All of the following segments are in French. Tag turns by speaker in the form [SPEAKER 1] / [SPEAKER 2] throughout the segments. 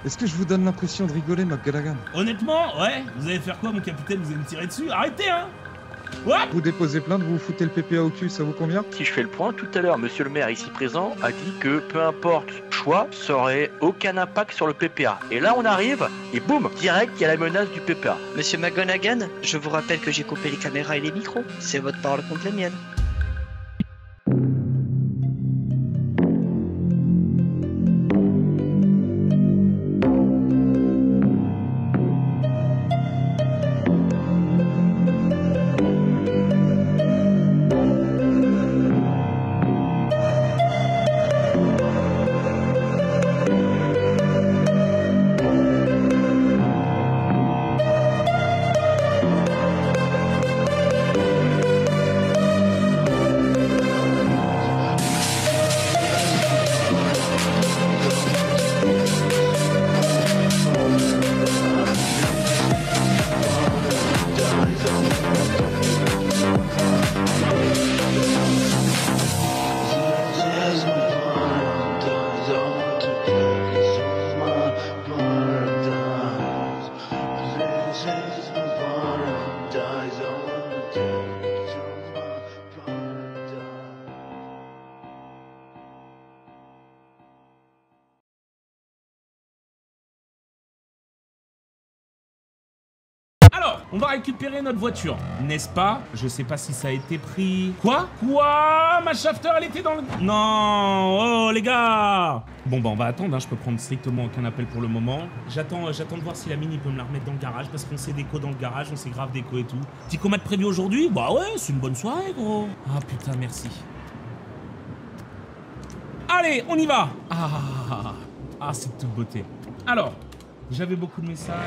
[SPEAKER 1] Est-ce que je vous donne l'impression de rigoler, McGallaghan?
[SPEAKER 2] Honnêtement, ouais. Vous allez faire quoi, mon capitaine? Vous allez me tirer dessus? Arrêtez, hein. What?
[SPEAKER 1] Vous déposez plainte, vous vous foutez le PPA au cul, ça vous convient?
[SPEAKER 3] Si je fais le point, tout à l'heure, monsieur le maire ici présent a dit que peu importe choix, ça aurait aucun impact sur le PPA. Et là, on arrive, et boum, direct, il y a la menace du PPA.
[SPEAKER 4] Monsieur McGonagall, je vous rappelle que j'ai coupé les caméras et les micros. C'est votre parole contre la mienne.
[SPEAKER 2] Alors, on va récupérer notre voiture, n'est-ce pas? Je sais pas si ça a été pris... Quoi? Ma shafter, elle était dans le... Non. Oh, les gars. Bon, bah, on va attendre, hein. Je peux prendre strictement aucun appel pour le moment. J'attends de voir si la mini peut me la remettre dans le garage, parce qu'on s'est déco dans le garage, on s'est grave déco et tout. Petit combat de prévu aujourd'hui? Bah ouais, c'est une bonne soirée, gros. Ah, putain, merci. Allez, on y va. Ah, c'est de toute beauté. Alors, j'avais beaucoup de messages...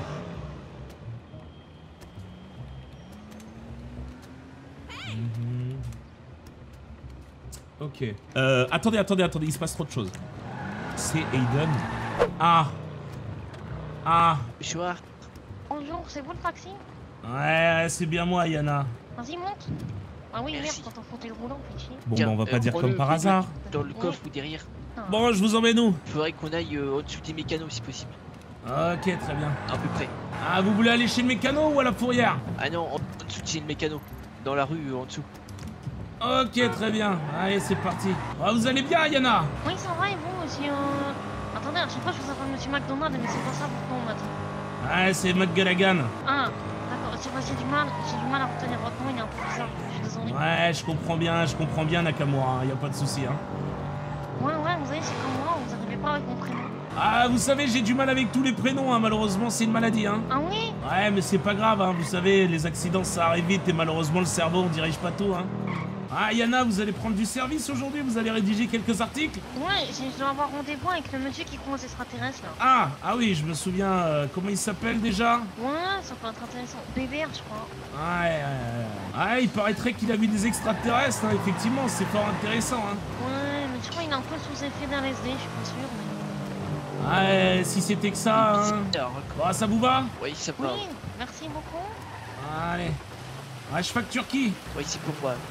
[SPEAKER 2] Ok. Attendez, il se passe trop de choses. C'est Aiden. Ah.
[SPEAKER 4] Bonjour.
[SPEAKER 5] Bonjour, c'est vous le taxi?
[SPEAKER 2] Ouais, c'est bien moi, Yana.
[SPEAKER 5] Vas-y, monte. Ah oui,
[SPEAKER 4] Merci.
[SPEAKER 5] merde, t'entends fauteuil roulant, petit.
[SPEAKER 2] Bon, bah, on va pas dire comme par hasard.
[SPEAKER 4] Dans le coffre ou derrière.
[SPEAKER 2] Bon, je vous emmène où?
[SPEAKER 4] Il faudrait qu'on aille au-dessus des mécanos si possible.
[SPEAKER 2] Ok, très bien.
[SPEAKER 4] À peu près.
[SPEAKER 2] Ah, vous voulez aller chez le mécano ou à la fourrière?
[SPEAKER 4] Ah non, en dessous de chez le mécano. Dans la rue, en dessous.
[SPEAKER 2] Ok, très bien. Allez, c'est parti. Ah, vous allez bien, Yana?
[SPEAKER 5] Oui, ça va, et vous, monsieur... Attendez, à chaque fois, je vous appelle monsieur McDonald, mais c'est pas ça pourquoi on m'a dit.
[SPEAKER 2] Ouais, c'est McGallaghan.
[SPEAKER 5] Ah, d'accord, c'est vrai, j'ai du mal à retenir votre nom, il est un peu bizarre, je suis désolé.
[SPEAKER 2] Ouais, je comprends bien, Nakamura, y a pas de souci, hein.
[SPEAKER 5] Ouais, vous savez, c'est comme moi, vous arrivez pas avec mon prénom.
[SPEAKER 2] Ah, vous savez, j'ai du mal avec tous les prénoms, hein, malheureusement, c'est une maladie, hein.
[SPEAKER 5] Ah oui?
[SPEAKER 2] Ouais, mais c'est pas grave, hein, vous savez, les accidents, ça arrive vite, et malheureusement, le cerveau, on dirige pas tout, hein. Ah, Yana, vous allez prendre du service aujourd'hui? Vous allez rédiger quelques articles?
[SPEAKER 5] Ouais, je dois avoir rendez-vous avec le monsieur qui croit aux extraterrestres, là.
[SPEAKER 2] Ah oui, je me souviens, comment il s'appelle déjà?
[SPEAKER 5] Ouais, ça peut être intéressant. BBR, je crois.
[SPEAKER 2] Ouais, il paraîtrait qu'il a vu des extraterrestres, hein, effectivement, c'est fort intéressant, hein.
[SPEAKER 5] Ouais, mais je crois qu'il est un peu sous effet d'un LSD, je suis pas sûr, mais...
[SPEAKER 2] Ouais, si c'était que ça, hein. Bon, ça vous va?
[SPEAKER 4] Oui, ça va.
[SPEAKER 5] Oui, merci beaucoup.
[SPEAKER 2] Allez. Ouais, je facture qui?
[SPEAKER 4] Oui, c'est pour moi.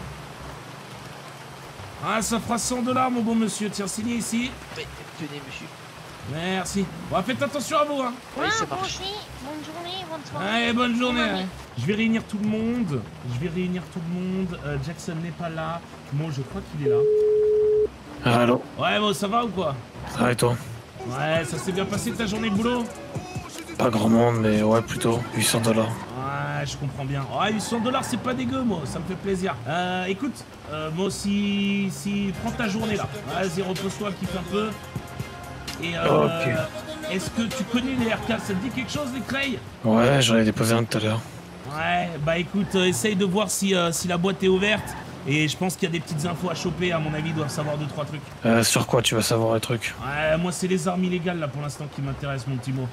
[SPEAKER 2] Ah, ça fera 100 $, mon bon monsieur. Tiens, signé ici.
[SPEAKER 4] Oui, tenez, monsieur.
[SPEAKER 2] Merci. Bon, faites attention à vous, hein.
[SPEAKER 4] Oui, ça
[SPEAKER 5] vous
[SPEAKER 4] marche.
[SPEAKER 5] aussi. Bonne journée, bonne soirée.
[SPEAKER 2] Allez, bonne journée.
[SPEAKER 5] Bonne année.
[SPEAKER 2] Ouais. Je vais réunir tout le monde. Jackson n'est pas là. Bon, je crois qu'il est là.
[SPEAKER 6] Allô?
[SPEAKER 2] Ouais, bon, ça va ou quoi?
[SPEAKER 6] Ça va et toi?
[SPEAKER 2] Ouais, ça s'est bien passé ta journée de boulot?
[SPEAKER 6] Pas grand monde, mais ouais, plutôt. 800 $.
[SPEAKER 2] Ouais, je comprends bien. Ouais, 800 $, c'est pas dégueu, moi. Ça me fait plaisir. Écoute, moi, si prends ta journée, là. Vas-y, repose-toi, kiffe un peu. Et
[SPEAKER 6] Ok.
[SPEAKER 2] est-ce que tu connais les RK? Ça te dit quelque chose, les Cray?
[SPEAKER 6] Ouais, j'en ai déposé un tout à l'heure.
[SPEAKER 2] Ouais, bah écoute, essaye de voir si la boîte est ouverte. Et je pense qu'il y a des petites infos à choper, à mon avis, ils doivent savoir 2-3 trucs.
[SPEAKER 6] Sur quoi tu vas savoir les trucs?
[SPEAKER 2] Ouais, moi c'est les armes illégales là pour l'instant qui m'intéressent, mon petit mot.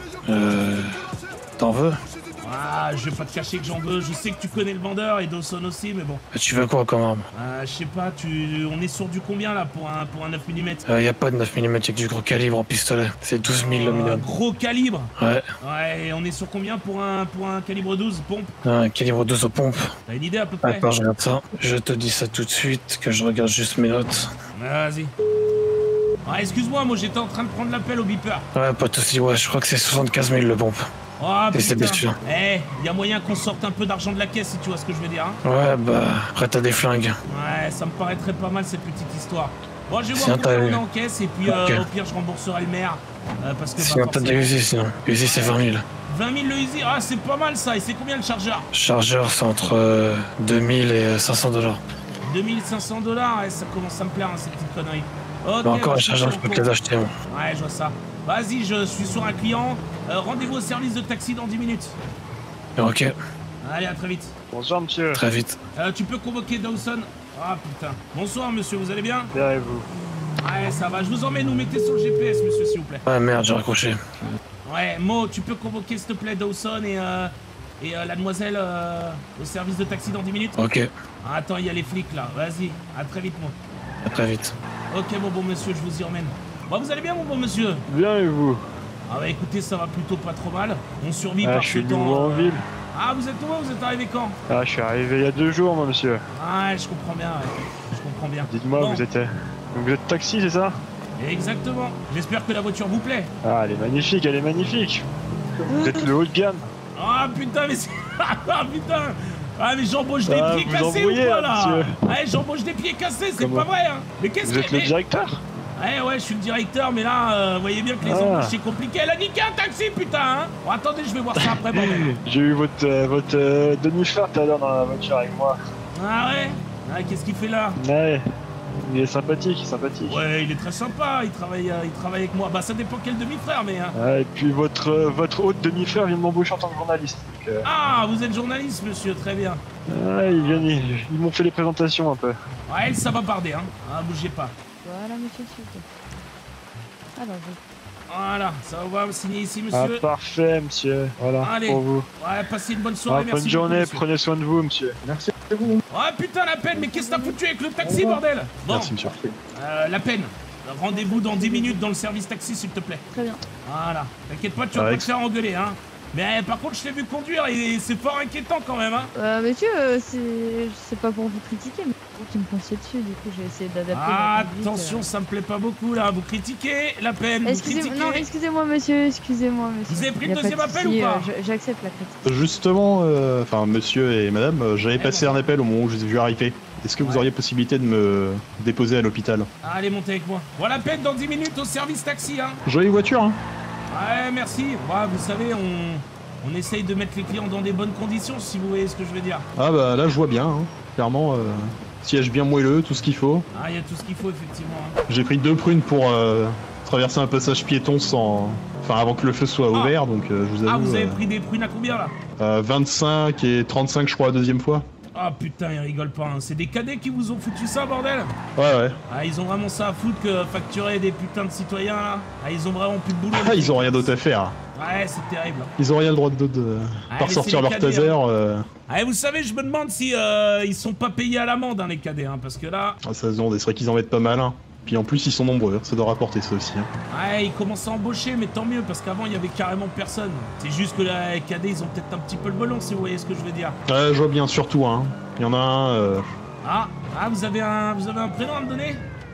[SPEAKER 6] T'en veux?
[SPEAKER 2] Ah, je vais pas te cacher que j'en veux, je sais que tu connais le vendeur et Dawson aussi, mais bon.
[SPEAKER 6] Tu veux quoi comme arme?
[SPEAKER 2] Je sais pas, on est sur du combien là pour un 9 mm?
[SPEAKER 6] Y a pas de 9 mm, y'a que du gros calibre en pistolet. C'est 12 000 le minimum.
[SPEAKER 2] Gros calibre?
[SPEAKER 6] Ouais.
[SPEAKER 2] Ouais, et on est sur combien pour un calibre 12 pompe?
[SPEAKER 6] Un calibre 12 aux pompes.
[SPEAKER 2] T'as une idée à peu près?
[SPEAKER 6] Attends, je regarde ça. Je te dis ça tout de suite, que je regarde juste mes notes.
[SPEAKER 2] Vas-y. Ah, excuse-moi, moi j'étais en train de prendre l'appel au beeper.
[SPEAKER 6] Ouais, pas de soucis, ouais, je crois que c'est 75 000 le pompe.
[SPEAKER 2] Oh
[SPEAKER 6] Et c'est
[SPEAKER 2] putain.
[SPEAKER 6] bestiaux.
[SPEAKER 2] Eh, y a moyen qu'on sorte un peu d'argent de la caisse si tu vois ce que je veux dire, hein.
[SPEAKER 6] Ouais, bah, après t'as des flingues.
[SPEAKER 2] Ouais, ça me paraîtrait pas mal cette petite histoire. Bon, je vais
[SPEAKER 6] Sinon,
[SPEAKER 2] voir combien
[SPEAKER 6] t'as-
[SPEAKER 2] on est en caisse et puis
[SPEAKER 6] Ok.
[SPEAKER 2] au pire je rembourserai le maire. Parce que
[SPEAKER 6] Sinon t'as des Uzi, sinon. Uzi c'est 20 000.
[SPEAKER 2] 20 000 le Uzi, ah c'est pas mal ça. Et c'est combien le chargeur?
[SPEAKER 6] Chargeur c'est entre 2000 et 500 $.
[SPEAKER 2] 2500 $, ouais, ça commence à me plaire hein, cette petite connerie. Ok,
[SPEAKER 6] Bah encore
[SPEAKER 2] bah,
[SPEAKER 6] un chargeur, je peux te les acheter, moi.
[SPEAKER 2] Ouais, je vois ça. Vas-y, je suis sur un client. Rendez-vous au service de taxi dans 10 minutes.
[SPEAKER 6] Ok,
[SPEAKER 2] Allez, à très vite.
[SPEAKER 7] Bonsoir monsieur.
[SPEAKER 6] très vite.
[SPEAKER 2] Tu peux convoquer Dawson? Ah putain. Bonsoir monsieur, vous allez bien?
[SPEAKER 7] Bien et vous?
[SPEAKER 2] Ouais, ça va. Je vous emmène, nous mettez sur le GPS, monsieur, s'il vous plaît.
[SPEAKER 6] Ouais, merde, j'ai raccroché.
[SPEAKER 2] Ouais, Mo, tu peux convoquer s'il te plaît Dawson et la demoiselle au service de taxi dans 10 minutes?
[SPEAKER 6] Ok,
[SPEAKER 2] Ah, attends, il y a les flics là. Vas-y, à très vite, Mo.
[SPEAKER 6] à très vite.
[SPEAKER 2] Ok, mon bon monsieur, je vous y emmène. Bon, vous allez bien, mon bon monsieur?
[SPEAKER 7] Bien et vous?
[SPEAKER 2] Ah bah écoutez, ça va plutôt pas trop mal. On survit
[SPEAKER 7] Ah,
[SPEAKER 2] par
[SPEAKER 7] je
[SPEAKER 2] ce
[SPEAKER 7] suis
[SPEAKER 2] temps.
[SPEAKER 7] nouveau en ville.
[SPEAKER 2] Ah, vous êtes nouveau, vous êtes arrivé quand?
[SPEAKER 7] Ah, je suis arrivé il y a 2 jours moi monsieur.
[SPEAKER 2] Ah, je comprends bien, ouais. Je comprends bien.
[SPEAKER 7] Dites-moi,
[SPEAKER 2] Bon,
[SPEAKER 7] vous êtes taxi, c'est ça?
[SPEAKER 2] Exactement. J'espère que la voiture vous plaît.
[SPEAKER 7] Ah, elle est magnifique, elle est magnifique. Vous êtes le haut de gamme.
[SPEAKER 2] Ah putain, mais c'est... Ah putain. Ah mais j'embauche des
[SPEAKER 7] Ah,
[SPEAKER 2] pieds
[SPEAKER 7] vous
[SPEAKER 2] cassés ou
[SPEAKER 7] embrouillez,
[SPEAKER 2] quoi
[SPEAKER 7] hein,
[SPEAKER 2] là?
[SPEAKER 7] monsieur.
[SPEAKER 2] Ouais, j'embauche des pieds cassés, c'est
[SPEAKER 7] Comment
[SPEAKER 2] pas vrai hein. Mais qu'est-ce
[SPEAKER 7] Vous
[SPEAKER 2] que...
[SPEAKER 7] êtes le directeur?
[SPEAKER 2] Ouais, je suis le directeur, mais là, vous voyez bien que les
[SPEAKER 7] Ah.
[SPEAKER 2] embauches c'est compliqué. Elle a niqué un taxi, putain hein. Bon, attendez, je vais voir ça après, bordel.
[SPEAKER 7] J'ai eu votre demi-frère tout à l'heure dans la voiture avec moi.
[SPEAKER 2] Ah ouais? Ah, qu'est-ce qu'il fait là?
[SPEAKER 7] Ouais, il est sympathique, sympathique.
[SPEAKER 2] Ouais, il est très sympa, il travaille avec moi. Bah ça dépend quel demi-frère, mais... Hein.
[SPEAKER 7] Ouais, et puis votre autre demi-frère vient de m'embaucher en tant que journaliste. Donc,
[SPEAKER 2] Ah, vous êtes journaliste, monsieur, très bien.
[SPEAKER 7] ouais, ils m'ont fait les présentations un peu.
[SPEAKER 2] Ouais, elle, ça va barder, hein. Ah, bougez pas.
[SPEAKER 8] Voilà, monsieur, s'il vous plaît. Alors,
[SPEAKER 2] Voilà, ça va me signer ici,
[SPEAKER 7] Ah,
[SPEAKER 2] monsieur.
[SPEAKER 7] parfait, monsieur. Voilà,
[SPEAKER 2] Allez.
[SPEAKER 7] pour vous.
[SPEAKER 2] Ouais, passez une bonne
[SPEAKER 7] Ah,
[SPEAKER 2] soirée, merci
[SPEAKER 7] bonne journée,
[SPEAKER 2] beaucoup, monsieur.
[SPEAKER 7] prenez soin de vous, monsieur.
[SPEAKER 1] Merci à vous.
[SPEAKER 2] Ah putain, la peine, mais qu'est-ce que t'as foutu avec le taxi, bordel? Bon,
[SPEAKER 1] Merci, monsieur.
[SPEAKER 2] la peine. Rendez-vous dans 10 minutes dans le service taxi, s'il te plaît.
[SPEAKER 8] très bien.
[SPEAKER 2] Voilà. T'inquiète pas, tu vas pas
[SPEAKER 1] Avec-
[SPEAKER 2] te faire engueuler, hein. Mais par contre, je t'ai vu conduire et c'est fort inquiétant quand même, hein.
[SPEAKER 8] Monsieur, c'est pas pour vous critiquer, mais c'est vous qui me fonciez dessus, du coup, j'ai essayé d'adapter.
[SPEAKER 2] Ah,
[SPEAKER 8] ma conduite,
[SPEAKER 2] attention, ça me plaît pas beaucoup, là. Vous critiquez la peine, vous
[SPEAKER 8] Excusez-moi,
[SPEAKER 2] critiquez.
[SPEAKER 8] non, excusez-moi, monsieur, excusez-moi, monsieur.
[SPEAKER 2] Vous avez pris
[SPEAKER 8] Y
[SPEAKER 2] le
[SPEAKER 8] a pas de
[SPEAKER 2] deuxième appel
[SPEAKER 8] souci,
[SPEAKER 2] ou pas
[SPEAKER 8] J'accepte la critique.
[SPEAKER 9] Justement, enfin monsieur et madame, j'avais passé un appel au moment où je vous ai vu arriver. Est-ce que vous
[SPEAKER 2] Ouais.
[SPEAKER 9] auriez possibilité de me déposer à l'hôpital?
[SPEAKER 2] Allez, montez avec moi. Voilà, peine dans 10 minutes au service taxi, hein.
[SPEAKER 9] Jolie voiture, hein?
[SPEAKER 2] Ouais, merci. Ouais, vous savez, on essaye de mettre les clients dans des bonnes conditions, si vous voyez ce que je veux dire.
[SPEAKER 9] Ah bah là je vois bien, hein. Clairement, siège bien moelleux, tout ce qu'il faut.
[SPEAKER 2] Ah, il y a tout ce qu'il faut, effectivement. Hein.
[SPEAKER 9] J'ai pris 2 prunes pour traverser un passage piéton sans... Enfin avant que le feu soit
[SPEAKER 2] Ah.
[SPEAKER 9] ouvert, donc je vous avoue...
[SPEAKER 2] Ah, vous avez pris des prunes à combien, là?
[SPEAKER 9] 25 et 35 je crois la deuxième fois.
[SPEAKER 2] Ah, putain, ils rigolent pas, hein. C'est des cadets qui vous ont foutu ça, bordel?
[SPEAKER 9] Ouais.
[SPEAKER 2] Ah, ils ont vraiment ça à foutre que facturer des putains de citoyens, là. Ah, ils ont vraiment plus de boulot.
[SPEAKER 9] Ah, ils ont rien d'autre à faire.
[SPEAKER 2] Ouais, c'est terrible. Hein.
[SPEAKER 9] Ils ont rien le droit de
[SPEAKER 2] Ah,
[SPEAKER 9] par
[SPEAKER 2] mais
[SPEAKER 9] sortir
[SPEAKER 2] c'est
[SPEAKER 9] leur
[SPEAKER 2] les cadets,
[SPEAKER 9] taser.
[SPEAKER 2] Ah, et vous savez, je me demande si ils sont pas payés à l'amende, hein, les cadets, hein, parce que là...
[SPEAKER 9] Ça se demande, c'est vrai qu'ils en mettent pas mal. Hein. Puis en plus ils sont nombreux, ça doit rapporter ça aussi. Hein.
[SPEAKER 2] Ouais, ils commencent à embaucher, mais tant mieux, parce qu'avant, il y avait carrément personne. C'est juste que là, les cadets, ils ont peut-être un petit peu le melon, si vous voyez ce que je veux dire.
[SPEAKER 9] Ouais, je vois bien, surtout, hein. Il y en a un...
[SPEAKER 2] Ah, vous avez un prénom à me donner?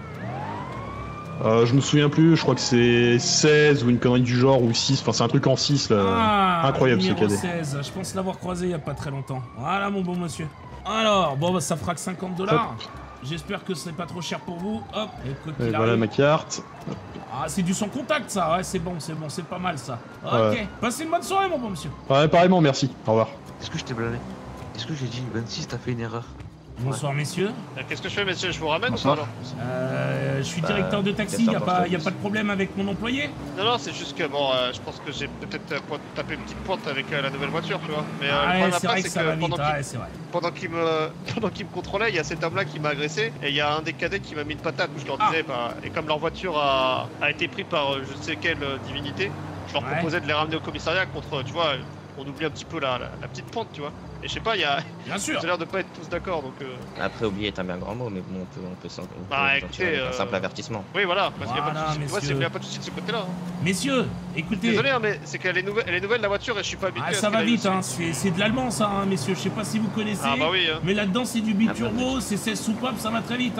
[SPEAKER 9] je me souviens plus, je crois que c'est 16 ou une connerie du genre, ou 6, enfin c'est un truc en 6 là.
[SPEAKER 2] Ah,
[SPEAKER 9] Incroyable ce
[SPEAKER 2] numéro
[SPEAKER 9] cadet.
[SPEAKER 2] 16, je pense l'avoir croisé il y a pas très longtemps. Voilà, mon bon monsieur. Alors, bon, bah, ça fera que 50 $. J'espère que c'est pas trop cher pour vous. Hop, et quoi qu'il
[SPEAKER 9] Et voilà
[SPEAKER 2] arrive.
[SPEAKER 9] ma carte.
[SPEAKER 2] Ah, c'est du sans contact, ça. Ouais, c'est bon, c'est pas mal, ça. Ok,
[SPEAKER 9] Ouais.
[SPEAKER 2] passez une bonne soirée, mon bon monsieur.
[SPEAKER 9] Ouais, pareillement, merci. Au revoir.
[SPEAKER 3] Est-ce que je t'ai blâmé? Est-ce que j'ai dit 26, t'as fait une erreur?
[SPEAKER 2] Bonsoir, messieurs.
[SPEAKER 10] Qu'est-ce que je fais, messieurs? Je vous ramène
[SPEAKER 3] Bonsoir.
[SPEAKER 10] ou pas alors?
[SPEAKER 2] Je suis directeur de taxi, y a pas de problème avec mon employé?
[SPEAKER 10] Non, c'est juste que bon, je pense que j'ai peut-être tapé une petite pointe avec la nouvelle voiture, tu vois. Mais le
[SPEAKER 2] Ouais,
[SPEAKER 10] problème
[SPEAKER 2] c'est
[SPEAKER 10] après,
[SPEAKER 2] vrai que ça va vite, ouais, c'est vrai.
[SPEAKER 10] pendant qu'il me contrôlait, il y a cet homme-là qui m'a agressé et il y a un des cadets qui m'a mis une patate où je leur disais, bah, et comme leur voiture a été prise par je ne sais quelle divinité, je leur
[SPEAKER 2] Ouais.
[SPEAKER 10] proposais de les ramener au commissariat contre, tu vois, on oublie un petit peu la petite pente, tu vois. Et je sais pas, il y a,
[SPEAKER 2] Bien sûr.
[SPEAKER 10] j'ai l'air de pas être tous d'accord, donc.
[SPEAKER 11] Après, oublier est un bien grand mot, mais bon, on peut s'en.
[SPEAKER 10] Bah, écoutez,
[SPEAKER 11] un simple avertissement.
[SPEAKER 10] Oui, voilà, parce qu'il y a pas de
[SPEAKER 2] Voilà,
[SPEAKER 10] souci. Ouais,
[SPEAKER 2] messieurs.
[SPEAKER 10] il y a pas de souci de ce côté-là. Hein.
[SPEAKER 2] Messieurs, écoutez.
[SPEAKER 10] Désolé, hein, mais c'est qu'elle est nouvelle la voiture et je suis pas habitué.
[SPEAKER 2] Ah,
[SPEAKER 10] à ce
[SPEAKER 2] ça
[SPEAKER 10] qu'elle
[SPEAKER 2] va
[SPEAKER 10] aille
[SPEAKER 2] vite,
[SPEAKER 10] aussi.
[SPEAKER 2] hein. C'est de l'allemand, ça, hein, messieurs. Je sais pas si vous connaissez.
[SPEAKER 10] Ah, bah oui. Hein.
[SPEAKER 2] Mais là-dedans, c'est du biturbo, c'est 16 soupapes, ça va très vite, hein.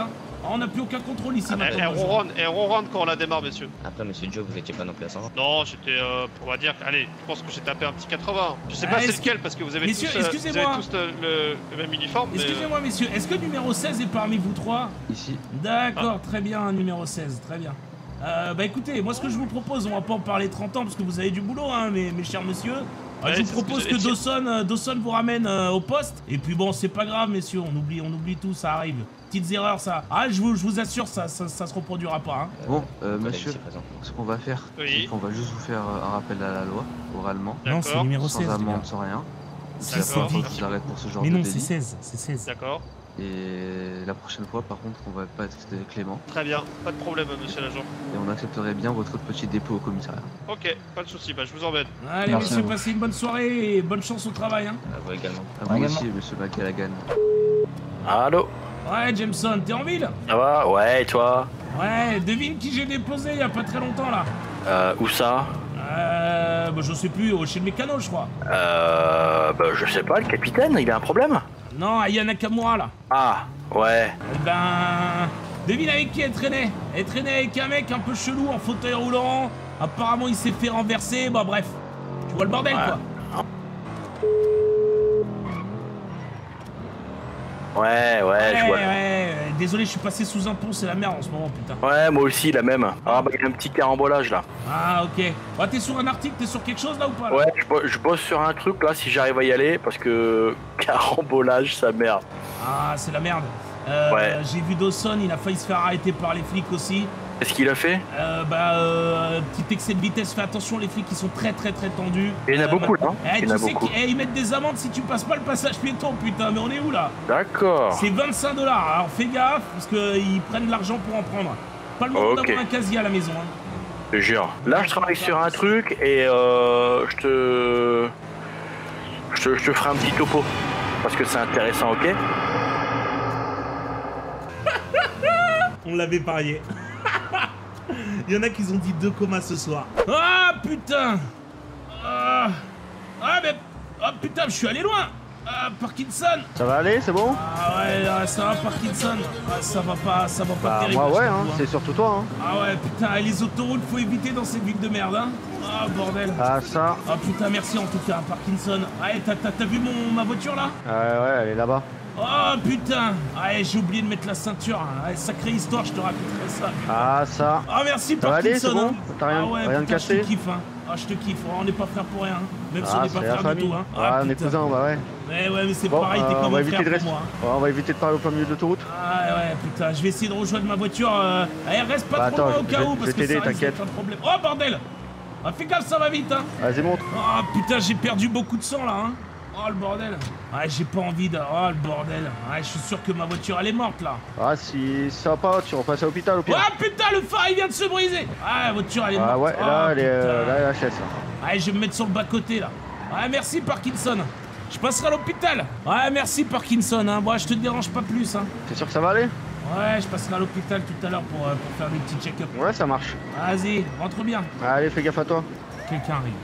[SPEAKER 2] On n'a plus aucun contrôle ici maintenant.
[SPEAKER 10] Elle ronronne quand on la démarre, messieurs.
[SPEAKER 11] Après, monsieur Joe, vous étiez pas non plus à 120.
[SPEAKER 10] Non, j'étais, on va dire, allez, je pense que j'ai tapé un petit 80. Je sais pas c'est lequel parce que vous avez
[SPEAKER 2] messieurs,
[SPEAKER 10] tous, le même uniforme.
[SPEAKER 2] Excusez-moi, messieurs, est-ce que numéro 16 est parmi vous trois?
[SPEAKER 1] Ici.
[SPEAKER 2] D'accord, très bien, numéro 16, très bien. Bah écoutez, moi ce que je vous propose, on va pas en parler 30 ans parce que vous avez du boulot, hein, mes chers messieurs. Je vous propose que Dawson vous ramène au poste. Et puis bon, c'est pas grave, messieurs, on oublie tout, ça arrive. Petites erreurs, ça. Ah, je vous assure, ça se reproduira pas. Hein.
[SPEAKER 12] Bon, monsieur, ce qu'on va faire, c'est qu'on va juste vous faire un rappel à la loi, oralement.
[SPEAKER 2] Non, c'est numéro 16.
[SPEAKER 12] Sans amende, sans rien.
[SPEAKER 2] D'accord.
[SPEAKER 12] Vous arrête pour ce genre
[SPEAKER 2] mais
[SPEAKER 12] de
[SPEAKER 2] non,
[SPEAKER 12] délit.
[SPEAKER 2] c'est 16.
[SPEAKER 10] D'accord.
[SPEAKER 12] Et la prochaine fois, par contre, on va pas être clément.
[SPEAKER 10] Très bien, pas de problème, monsieur l'agent.
[SPEAKER 12] Et on accepterait bien votre petit dépôt au commissariat.
[SPEAKER 10] Ok, pas de soucis, bah je vous embête.
[SPEAKER 2] Allez,
[SPEAKER 12] merci
[SPEAKER 2] messieurs, passez une bonne soirée et bonne chance au travail. Hein.
[SPEAKER 11] À vous également.
[SPEAKER 12] À vous aussi, monsieur McGallaghan.
[SPEAKER 6] Allô?
[SPEAKER 2] Ouais, Jameson, t'es en ville?
[SPEAKER 6] Ça va? Ouais, et toi?
[SPEAKER 2] Ouais, devine qui j'ai déposé il y a pas très longtemps là.
[SPEAKER 6] Où ça?
[SPEAKER 2] Bah je sais plus, chez le mécano, je crois.
[SPEAKER 6] Bah je sais pas, le capitaine, il a un problème?
[SPEAKER 2] Non, Aya Nakamura là.
[SPEAKER 6] Ah, ouais.
[SPEAKER 2] Eh ben... Devine avec qui elle traînait. Elle traînait avec un mec un peu chelou en fauteuil roulant. Apparemment il s'est fait renverser, bah bref. Tu vois le bordel quoi.
[SPEAKER 6] Ouais, je vois.
[SPEAKER 2] Ouais, désolé, je suis passé sous un pont, c'est la merde en ce moment, putain.
[SPEAKER 6] Ouais, moi aussi, la même. Ah bah il y a un petit carambolage là.
[SPEAKER 2] Ah ok. Bah t'es sur un article, t'es sur quelque chose là ou pas là?
[SPEAKER 6] Ouais, je bosse sur un truc là, si j'arrive à y aller, parce que carambolage, ça merde.
[SPEAKER 2] Ah, c'est la merde.
[SPEAKER 6] Ouais.
[SPEAKER 2] J'ai vu Dawson, il a failli se faire arrêter par les flics aussi.
[SPEAKER 6] Qu'est-ce qu'il a fait?
[SPEAKER 2] Petit excès de vitesse, fais attention, les flics ils sont très tendus.
[SPEAKER 6] Il y en a beaucoup là.
[SPEAKER 2] Tu sais qu'ils mettent des amendes si tu passes pas le passage piéton, putain, mais on est où là?
[SPEAKER 6] D'accord.
[SPEAKER 2] C'est 25 $, alors fais gaffe, parce qu'ils prennent de l'argent pour en prendre. Pas le moment d'avoir un casier à la maison. Hein.
[SPEAKER 6] Je te jure. Là je travaille sur un truc et je te ferai un petit topo. Parce que c'est intéressant, ok?
[SPEAKER 2] On l'avait parié. Il y en a qui ont dit 2 comas ce soir. Ah putain. Putain, je suis allé loin. Parkinson.
[SPEAKER 13] Ça va aller, c'est bon?
[SPEAKER 2] Ah ouais, ça va Parkinson. Ça va pas terrible.
[SPEAKER 13] Moi ouais, hein, c'est surtout toi. Hein.
[SPEAKER 2] Ah ouais, putain, les autoroutes, faut éviter dans ces villes de merde, hein. Ah bordel.
[SPEAKER 13] Ah ça.
[SPEAKER 2] Ah putain, merci en tout cas, Parkinson. Ouais, t'as vu ma voiture là?
[SPEAKER 13] Ouais, elle est là-bas.
[SPEAKER 2] Oh putain. Ouais, j'ai oublié de mettre la ceinture. Ouais, sacrée histoire, je te raconterai ça.
[SPEAKER 13] Ah ça.
[SPEAKER 2] Ah merci
[SPEAKER 13] Ça va aller,
[SPEAKER 2] Parkinson.
[SPEAKER 13] c'est bon? T'as rien de cassé?
[SPEAKER 2] Je te kiffe, hein. Ah, je te kiffe. On n'est pas frères pour rien. Même si on n'est pas frères du tout, hein.
[SPEAKER 13] Ah, on est cousins, bah ouais.
[SPEAKER 2] Ouais, mais c'est pareil, t'es comme un frère pour moi.
[SPEAKER 13] Ouais, on va éviter de parler au plein milieu de l'autoroute.
[SPEAKER 2] Ah ouais, putain, je vais essayer de rejoindre ma voiture. Elle reste pas trop loin au cas où, parce que ça risque d'être un problème. Oh bordel. Ah, fais gaffe, ça va vite, hein.
[SPEAKER 13] Vas-y, montre.
[SPEAKER 2] Oh putain, j'ai perdu beaucoup de sang là, hein. Oh le bordel. Ouais, j'ai pas envie de... Oh le bordel. Ouais, je suis sûr que ma voiture elle est morte là.
[SPEAKER 13] Ah, si ça va pas, tu repasses à l'hôpital au pire.
[SPEAKER 2] Ah putain, le phare il vient de se briser. Ah, la voiture elle est morte.
[SPEAKER 13] Ah ouais, là, elle est HS là.
[SPEAKER 2] Ouais, je vais me mettre sur le bas-côté là. Ouais, merci Parkinson. Je passerai à l'hôpital. Ouais, merci Parkinson, hein. Bon, je te dérange pas plus, hein.
[SPEAKER 13] T'es sûr que ça va aller?
[SPEAKER 2] Ouais, je passerai à l'hôpital tout à l'heure pour faire des petits check-up.
[SPEAKER 13] Ouais, ça marche.
[SPEAKER 2] Vas-y, rentre bien.
[SPEAKER 13] Allez, fais gaffe à toi.
[SPEAKER 2] Quelqu'un arrive.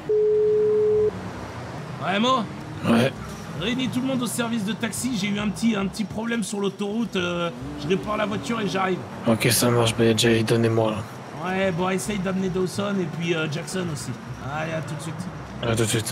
[SPEAKER 2] Ouais, Mo?
[SPEAKER 6] Ouais.
[SPEAKER 2] Réunis tout le monde au service de taxi, j'ai eu un petit problème sur l'autoroute, je répare la voiture et j'arrive.
[SPEAKER 6] Ok, ça marche, BJ, donnez-moi là.
[SPEAKER 2] Ouais, bon, essaye d'amener Dawson et puis Jackson aussi. Allez, à tout de suite.
[SPEAKER 6] À tout de suite.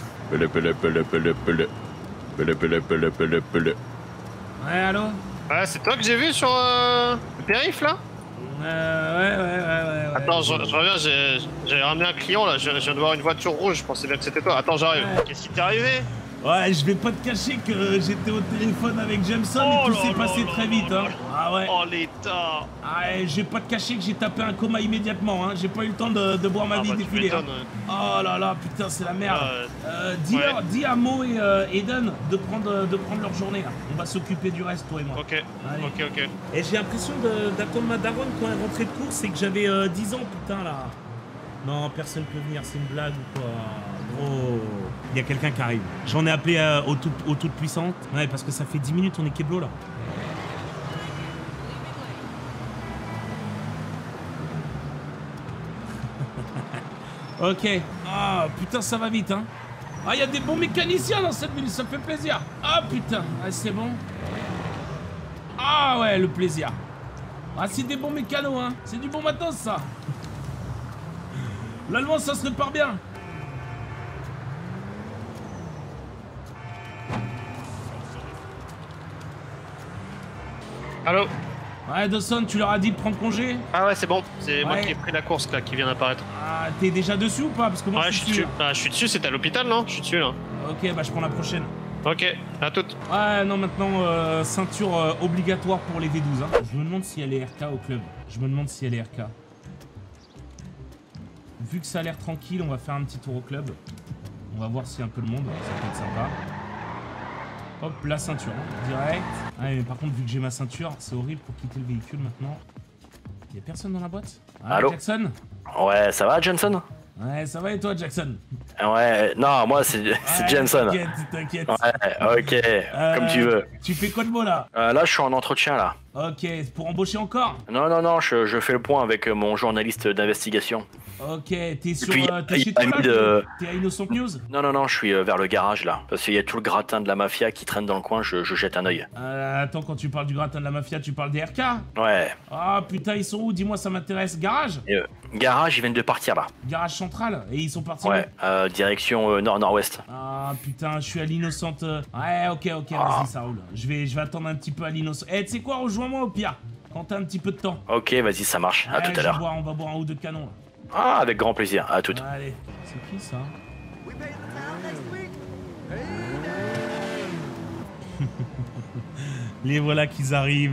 [SPEAKER 2] Ouais, allô?
[SPEAKER 10] Ouais, c'est toi que j'ai vu sur le périph' là?
[SPEAKER 2] Ouais.
[SPEAKER 10] Attends, je reviens, j'ai ramené un client là, je viens de voir une voiture rouge, je pensais bien que c'était toi. Attends, j'arrive.
[SPEAKER 2] Ouais.
[SPEAKER 10] Qu'est-ce qui t'est arrivé?
[SPEAKER 2] Ouais, je vais pas te cacher que j'étais au téléphone avec Jameson et tout s'est passé très vite, hein. Ah ouais.
[SPEAKER 10] Oh l'état.
[SPEAKER 2] Ah, je vais pas te cacher que j'ai tapé un coma immédiatement, hein. J'ai pas eu le temps de boire ma vie défiler. Hein. Ouais. Oh là là, putain, c'est la merde. Dis à Mo et Eden de prendre leur journée là. On va s'occuper du reste, toi et moi.
[SPEAKER 10] Ok.
[SPEAKER 2] Allez.
[SPEAKER 10] Ok.
[SPEAKER 2] Et j'ai l'impression d'attendre ma daronne quand elle rentrait de course et que j'avais 10 ans, putain là. Non, personne peut venir, c'est une blague ou quoi? Gros. Il y a quelqu'un qui arrive. J'en ai appelé aux toutes puissantes. Ouais, parce que ça fait 10 minutes, on est keblo là. Ok. Ah, putain, ça va vite, hein. Ah, il y a des bons mécaniciens dans cette ville, ça me fait plaisir. Ah, putain. Ah, c'est bon. Ah, ouais, le plaisir. Ah, c'est des bons mécanos, hein. C'est du bon matos, ça. L'allemand, ça se répare bien.
[SPEAKER 10] Allô?
[SPEAKER 2] Ouais, Dawson, tu leur as dit de prendre congé?
[SPEAKER 10] Ah ouais, c'est bon. C'est moi
[SPEAKER 2] Ouais.
[SPEAKER 10] qui ai pris la course là, qui vient d'apparaître.
[SPEAKER 2] Ah, t'es déjà dessus ou pas? Parce que moi,
[SPEAKER 10] Ouais, je suis dessus. Ah, je suis dessus, c'est à l'hôpital, non? Je suis dessus, là.
[SPEAKER 2] Ok, bah je prends la prochaine.
[SPEAKER 10] Ok, à toute.
[SPEAKER 2] Ouais, non, maintenant, ceinture obligatoire pour les V12. Hein. Je me demande si elle est RK au club. Je me demande si elle est RK. Vu que ça a l'air tranquille, on va faire un petit tour au club. On va voir s'il y a un peu de monde. Ça peut être sympa. Hop, la ceinture, hein, direct. Ah, mais par contre, vu que j'ai ma ceinture, c'est horrible pour quitter le véhicule maintenant. Y'a personne dans la boîte? Ah,
[SPEAKER 6] Allô?
[SPEAKER 2] Jackson?
[SPEAKER 6] Ouais, ça va, Johnson?
[SPEAKER 2] Ouais, ça va et toi, Jackson?
[SPEAKER 6] Ouais, non, moi c'est Johnson.
[SPEAKER 2] T'inquiète.
[SPEAKER 6] Ouais, ok, comme tu veux.
[SPEAKER 2] Tu fais quoi de beau là?
[SPEAKER 6] Là, je suis en entretien là.
[SPEAKER 2] Ok, pour embaucher encore?
[SPEAKER 6] Non, je fais le point avec mon journaliste d'investigation.
[SPEAKER 2] Ok, t'es sur.
[SPEAKER 6] puis,
[SPEAKER 2] T'es
[SPEAKER 6] il
[SPEAKER 2] chez
[SPEAKER 6] a
[SPEAKER 2] toi
[SPEAKER 6] mis
[SPEAKER 2] là? T'es à Innocent News?
[SPEAKER 6] Non, je suis vers le garage là. Parce qu'il y a tout le gratin de la mafia qui traîne dans le coin, je jette un œil.
[SPEAKER 2] Attends, quand tu parles du gratin de la mafia, tu parles des RK?
[SPEAKER 6] Ouais.
[SPEAKER 2] Ah putain, ils sont où? Dis-moi, ça m'intéresse. Garage?
[SPEAKER 6] Garage, ils viennent de partir là.
[SPEAKER 2] Garage central? Et ils sont partis?
[SPEAKER 6] Ouais, direction nord-nord-ouest.
[SPEAKER 2] Ah putain, je suis à l'innocente. Ouais, ok, vas-y, ça roule. Je vais attendre un petit peu à l'innocente. Eh, tu sais quoi, rejoins-moi au pire. Quand t'as un petit peu de temps.
[SPEAKER 6] Ok, vas-y, ça marche. À tout à l'heure.
[SPEAKER 2] On va boire un ou deux canons là.
[SPEAKER 6] Ah, avec grand plaisir. À tout.
[SPEAKER 2] Allez, c'est qui ça? Les voilà qu'ils arrivent,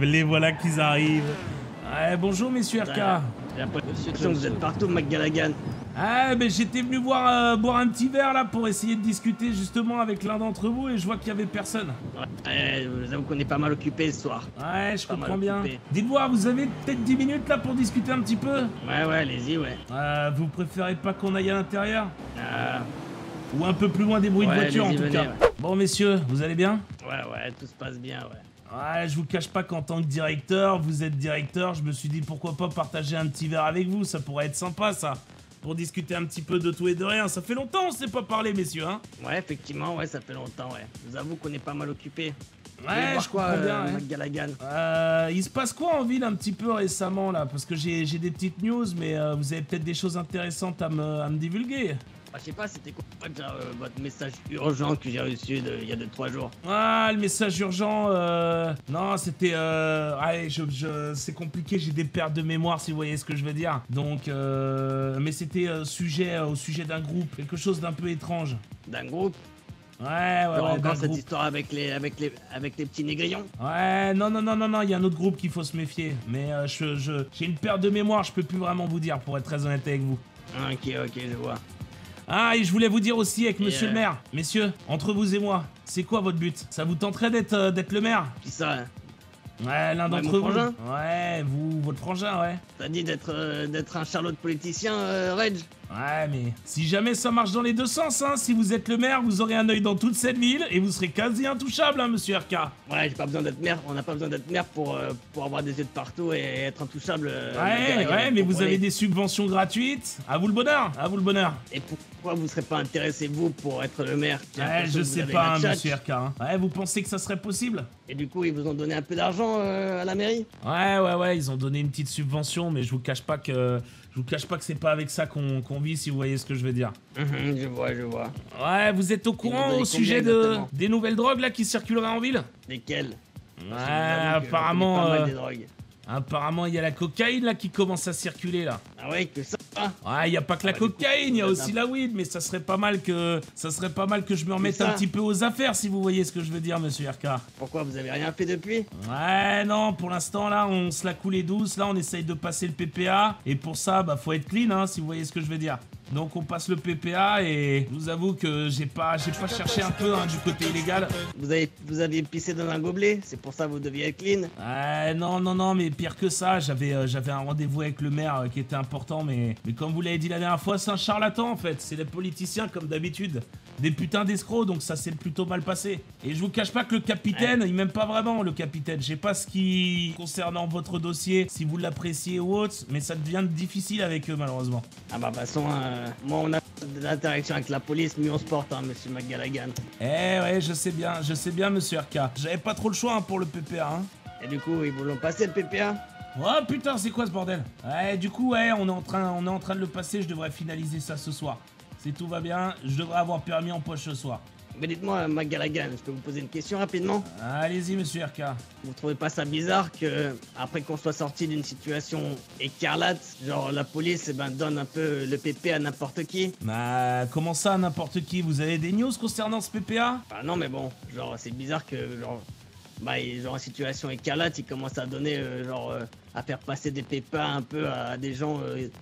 [SPEAKER 2] Ouais, bonjour messieurs RK.
[SPEAKER 4] J'ai l'impression que vous êtes partout, McGallaghan.
[SPEAKER 2] Ah, ben j'étais venu boire un petit verre là pour essayer de discuter justement avec l'un d'entre vous et je vois qu'il y avait personne.
[SPEAKER 4] Ouais, je vous avoue qu'on est pas mal occupé ce soir.
[SPEAKER 2] Ouais, je comprends bien. Dites-moi, vous avez peut-être 10 minutes là pour discuter un petit peu?
[SPEAKER 4] Ouais, allez-y, ouais.
[SPEAKER 2] Vous préférez pas qu'on aille à l'intérieur? Ou un peu plus loin des bruits de voiture en tout cas. Bon messieurs, vous allez bien?
[SPEAKER 4] Ouais, tout se passe bien, ouais.
[SPEAKER 2] Ouais, je vous cache pas qu'en tant que directeur, vous êtes directeur, je me suis dit pourquoi pas partager un petit verre avec vous, ça pourrait être sympa ça. Pour discuter un petit peu de tout et de rien, ça fait longtemps on s'est pas parlé messieurs, hein.
[SPEAKER 4] Ouais, effectivement, ouais, ça fait longtemps, ouais. Je vous avoue qu'on est pas mal occupé.
[SPEAKER 2] Ouais, je comprends bien,
[SPEAKER 4] McGallaghan.
[SPEAKER 2] Il se passe quoi en ville un petit peu récemment là? Parce que j'ai des petites news, mais vous avez peut-être des choses intéressantes à me divulguer.
[SPEAKER 4] Je sais pas, c'était quoi votre message urgent que j'ai reçu il y a 2-3 jours?
[SPEAKER 2] Ah, le message urgent, non, c'était, allez, c'est compliqué, j'ai des pertes de mémoire si vous voyez ce que je veux dire. Donc, mais c'était au sujet d'un groupe, quelque chose d'un peu étrange.
[SPEAKER 4] D'un groupe?
[SPEAKER 2] Ouais,
[SPEAKER 4] encore cette histoire avec les petits négrillons?
[SPEAKER 2] Ouais, non, il y a un autre groupe qu'il faut se méfier. Mais j'ai une perte de mémoire, je peux plus vraiment vous dire, pour être très honnête avec vous.
[SPEAKER 4] Ok, je vois.
[SPEAKER 2] Ah, et je voulais vous dire aussi avec monsieur le maire. Messieurs, entre vous et moi, c'est quoi votre but? Ça vous tenterait d'être le maire?
[SPEAKER 4] Qui ça?
[SPEAKER 2] Ouais, l'un d'entre vous.
[SPEAKER 4] Frangin?
[SPEAKER 2] Ouais, vous, votre frangin, ouais.
[SPEAKER 4] T'as dit d'être un charlot politicien, Reg?
[SPEAKER 2] Ouais, mais si jamais ça marche dans les deux sens, hein, si vous êtes le maire, vous aurez un œil dans toute cette ville et vous serez quasi intouchable, hein, monsieur RK.
[SPEAKER 4] Ouais, j'ai pas besoin d'être maire, on n'a pas besoin d'être maire pour avoir des yeux de partout et être intouchable.
[SPEAKER 2] Ouais, mais vous avez des subventions gratuites. À vous le bonheur,
[SPEAKER 4] Et pourquoi vous serez pas intéressé, vous, pour être le maire?
[SPEAKER 2] Ouais, je sais pas, hein, monsieur RK. Hein. Ouais, vous pensez que ça serait possible?
[SPEAKER 4] Et du coup, ils vous ont donné un peu d'argent à la mairie?
[SPEAKER 2] Ouais, ils ont donné une petite subvention, mais je vous cache pas que c'est pas avec ça qu'on vit, si vous voyez ce que je veux dire.
[SPEAKER 4] Je vois.
[SPEAKER 2] Ouais, vous êtes au courant au sujet des nouvelles drogues là qui circuleraient en ville?
[SPEAKER 4] Lesquelles?
[SPEAKER 2] Ouais, apparemment il y a la cocaïne là qui commence à circuler là.
[SPEAKER 4] Ah ouais, que ça?
[SPEAKER 2] Ouais, y a pas que la cocaïne, y a aussi la weed, mais ça serait pas mal que je me remette un petit peu aux affaires, si vous voyez ce que je veux dire, monsieur RK.
[SPEAKER 4] Pourquoi, vous avez rien fait depuis?
[SPEAKER 2] Ouais, non, pour l'instant là, on se la coule douce, là on essaye de passer le PPA, et pour ça, bah faut être clean, hein, si vous voyez ce que je veux dire. Donc on passe le PPA et je vous avoue que j'ai pas cherché un peu hein, du côté illégal.
[SPEAKER 4] Vous aviez pissé dans un gobelet, c'est pour ça que vous deviez être clean?
[SPEAKER 2] Non, mais pire que ça, j'avais un rendez-vous avec le maire qui était important, mais comme vous l'avez dit la dernière fois, c'est un charlatan en fait, c'est des politiciens comme d'habitude. Des putains d'escrocs, donc ça s'est plutôt mal passé. Et je vous cache pas que le capitaine, il m'aime pas vraiment le capitaine. Je sais pas ce qui concernant votre dossier, si vous l'appréciez ou autre, mais ça devient difficile avec eux malheureusement.
[SPEAKER 4] Ah bah de toute façon, moi on a de l'interaction avec la police, mieux on se porte, hein, monsieur McGallaghan.
[SPEAKER 2] Ouais, je sais bien, monsieur RK. J'avais pas trop le choix hein, pour le PPA. Hein.
[SPEAKER 4] Et du coup, ils vous l'ont passé le PPA?
[SPEAKER 2] Oh putain, c'est quoi ce bordel? Ouais, du coup, ouais, on est en train de le passer, je devrais finaliser ça ce soir. Si tout va bien, je devrais avoir permis en poche ce soir.
[SPEAKER 14] Mais dites-moi, McGallaghan, je peux vous poser une question rapidement?
[SPEAKER 2] Allez-y, monsieur RK.
[SPEAKER 14] Vous trouvez pas ça bizarre que, après qu'on soit sorti d'une situation écarlate, genre la police donne un peu le PP à n'importe qui?
[SPEAKER 2] Bah, comment ça, n'importe qui? Vous avez des news concernant ce PPA?
[SPEAKER 14] Bah non, mais bon, genre, c'est bizarre que, genre en situation écarlate, ils commencent à donner, à faire passer des pépins un peu à des gens,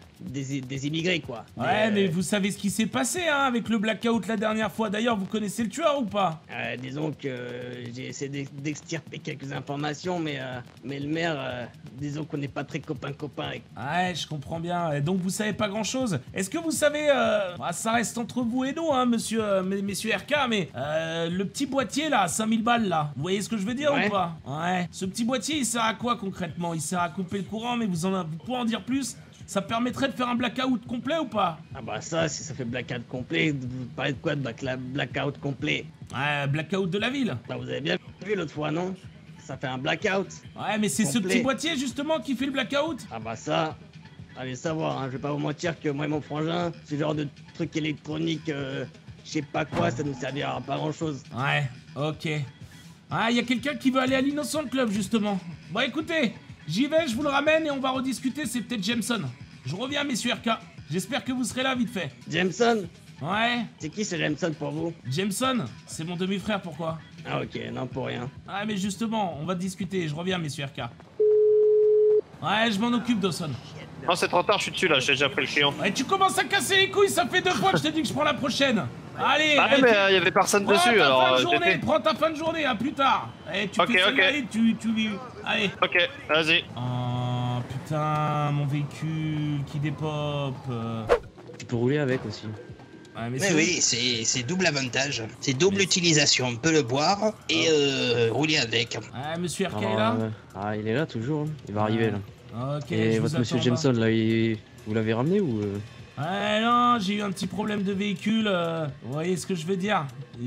[SPEAKER 14] des immigrés, quoi.
[SPEAKER 2] Ouais, mais vous savez ce qui s'est passé, hein, avec le blackout la dernière fois. D'ailleurs, vous connaissez le tueur ou pas?
[SPEAKER 14] Disons que j'ai essayé d'extirper quelques informations, mais le maire, disons qu'on n'est pas très copain-copain avec.
[SPEAKER 2] Ouais, je comprends bien. Donc vous savez pas grand-chose. Est-ce que vous savez, ça reste entre vous et nous, hein, messieurs RK, mais le petit boîtier là, 5000 balles là, vous voyez ce que je veux dire ou pas? Ouais. Ce petit boîtier, il sert à quoi concrètement? Il sert à couper le courant, mais vous pouvez en dire plus? Ça permettrait de faire un blackout complet ou pas?
[SPEAKER 14] Ah bah ça, si ça fait blackout complet, vous parlez de quoi de blackout complet?
[SPEAKER 2] Ouais, blackout de la ville.
[SPEAKER 14] Bah vous avez bien vu l'autre fois, non? Ça fait un blackout.
[SPEAKER 2] Ouais, mais c'est ce petit boîtier justement qui fait le blackout.
[SPEAKER 14] Ah bah ça, allez savoir, hein, je vais pas vous mentir que moi et mon frangin, ce genre de truc électronique, je sais pas quoi, ça nous servira à pas grand chose.
[SPEAKER 2] Ouais, ok. Ah, il y a quelqu'un qui veut aller à l'Innocent Club justement. Bon écoutez, j'y vais, je vous le ramène et on va rediscuter, c'est peut-être Jameson. Je reviens, messieurs RK. J'espère que vous serez là vite fait.
[SPEAKER 14] Jameson?
[SPEAKER 2] Ouais.
[SPEAKER 14] C'est qui ce Jameson pour vous?
[SPEAKER 2] Jameson? C'est mon demi-frère, pourquoi?
[SPEAKER 14] Ah ok, non pour rien.
[SPEAKER 2] Ah mais justement, on va discuter, je reviens, messieurs RK. Ouais, je m'en occupe, Dawson.
[SPEAKER 10] Non, c'est trop tard, je suis dessus là, j'ai déjà pris le client.
[SPEAKER 2] Ouais, tu commences à casser les couilles, ça fait 2 fois que je te dis que je prends la prochaine. Allez,
[SPEAKER 10] ah mais il y avait personne dessus alors.
[SPEAKER 2] Prends ta fin de journée, à plus tard. Et tu fais celle-là et tu allez.
[SPEAKER 10] Ok, vas-y.
[SPEAKER 2] Oh putain, mon véhicule qui dépop.
[SPEAKER 12] Tu peux rouler avec aussi.
[SPEAKER 2] Ouais, mais
[SPEAKER 15] oui, c'est double avantage. C'est double utilisation. On peut le boire et rouler avec.
[SPEAKER 2] Ah, monsieur RK est là?
[SPEAKER 12] Ah, il est là toujours. Il va arriver là.
[SPEAKER 2] Ok.
[SPEAKER 12] Et votre monsieur Jameson là, vous l'avez ramené ou
[SPEAKER 2] Ouais, non, j'ai eu un petit problème de véhicule. Vous voyez ce que je veux dire?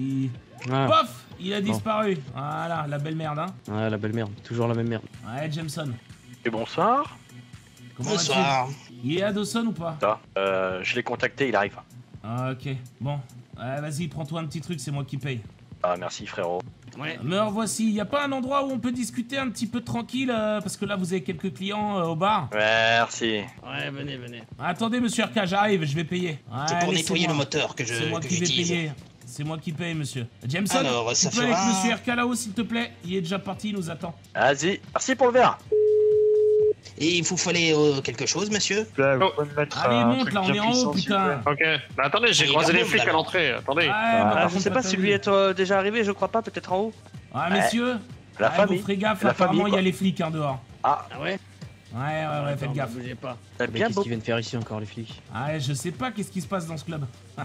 [SPEAKER 2] Pof, il a disparu. Voilà, la belle merde, hein.
[SPEAKER 12] Ouais, la belle merde. Toujours la même merde.
[SPEAKER 2] Ouais, Jameson.
[SPEAKER 3] Et bonsoir.
[SPEAKER 15] Bonsoir.
[SPEAKER 2] Il est à Dawson ou pas?
[SPEAKER 3] Je l'ai contacté, il arrive.
[SPEAKER 2] Ok, bon. Ouais, vas-y, prends-toi un petit truc, c'est moi qui paye.
[SPEAKER 3] Ah, merci frérot.
[SPEAKER 2] Ouais. Me revoici, y a pas un endroit où on peut discuter un petit peu tranquille, parce que là vous avez quelques clients au bar?
[SPEAKER 3] Merci.
[SPEAKER 14] Ouais, venez.
[SPEAKER 2] Attendez, monsieur RK, j'arrive, je vais payer. Ouais,
[SPEAKER 15] c'est pour nettoyer le moteur que
[SPEAKER 2] C'est moi qui vais payer. C'est moi qui paye, monsieur. Jameson,
[SPEAKER 15] alors,
[SPEAKER 2] tu peux aller avec monsieur RK là-haut, s'il te plaît? Il est déjà parti, il nous attend.
[SPEAKER 3] Vas-y, merci pour le verre.
[SPEAKER 15] Et il vous fallait quelque chose, monsieur?
[SPEAKER 2] Allez, monte là, on est en haut, putain.
[SPEAKER 10] Ok, bah attendez, j'ai croisé les flics à l'entrée, attendez.
[SPEAKER 3] Je sais pas si lui est déjà arrivé, je crois pas, peut-être en haut.
[SPEAKER 2] Ouais, messieurs,
[SPEAKER 3] la famille.
[SPEAKER 2] Vous ferez gaffe, apparemment il y a les flics dehors.
[SPEAKER 14] Ah ouais?
[SPEAKER 2] Ouais, faites gaffe.
[SPEAKER 14] Bougez pas.
[SPEAKER 12] Qu'est-ce qu'ils viennent faire ici encore les flics?
[SPEAKER 2] Ouais, je sais pas qu'est-ce qui se passe dans ce club.